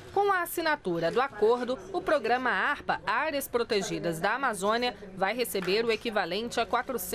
Com a assinatura do acordo, o programa ARPA, Áreas Protegidas da Amazônia, vai receber o equivalente a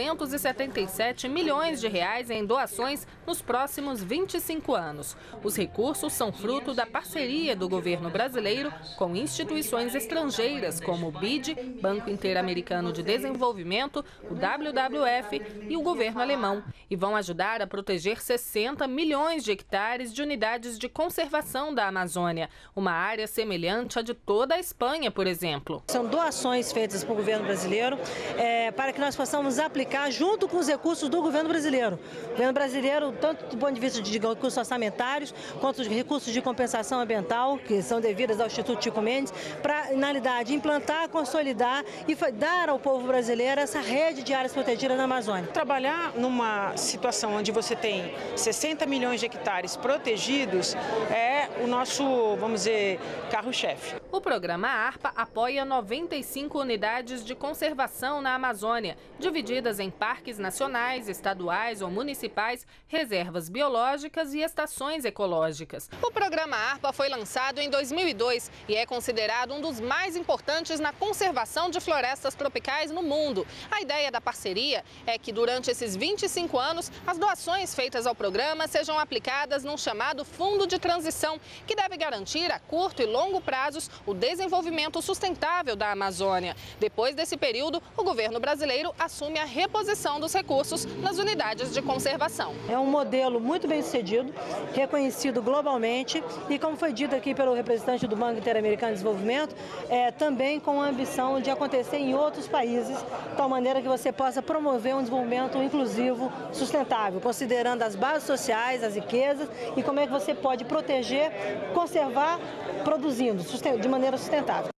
477 milhões de reais em doações nos próximos 25 anos. Os recursos são fruto da parceria do governo brasileiro com instituições estrangeiras como o BID, Banco Interamericano de Desenvolvimento, o WWF e o governo alemão, e vão ajudar a proteger 60 milhões de hectares de unidades de conservação da Amazônia, uma área semelhante à de toda a Espanha, por exemplo. São doações feitas para o governo brasileiro para que nós possamos aplicar junto com os recursos do governo brasileiro. O governo brasileiro, tanto do ponto de vista de recursos orçamentários, quanto os recursos de compensação ambiental, que são devidas ao Instituto Chico Mendes, para, na realidade, implantar, consolidar e dar ao povo brasileiro essa rede de áreas protegidas na Amazônia. Trabalhar numa situação onde você tem 60 milhões de hectares protegidos é o nosso, vamos dizer, carro-chefe. O programa ARPA apoia 95 unidades de conservação na Amazônia, divididas em parques nacionais, estaduais ou municipais, reservas biológicas e estações ecológicas. O programa ARPA foi lançado em 2002 e é considerado um dos mais importantes na conservação de florestas tropicais no mundo. A ideia da parceria é que durante esses 25 anos, as doações feitas ao programa sejam aplicadas num chamado Fundo de Transição, que deve garantir a curto e longo prazos o desenvolvimento sustentável da Amazônia. Depois desse período, o governo brasileiro assume a reposição dos recursos nas unidades de conservação. É um modelo muito bem sucedido, reconhecido globalmente e, como foi dito aqui pelo representante do Banco Interamericano de Desenvolvimento, também com a ambição de acontecer em outros países, de tal maneira que você possa promover um desenvolvimento inclusivo, sustentável, considerando as bases sociais, as riquezas e como é que você pode proteger, conservar, produzindo de maneira sustentável.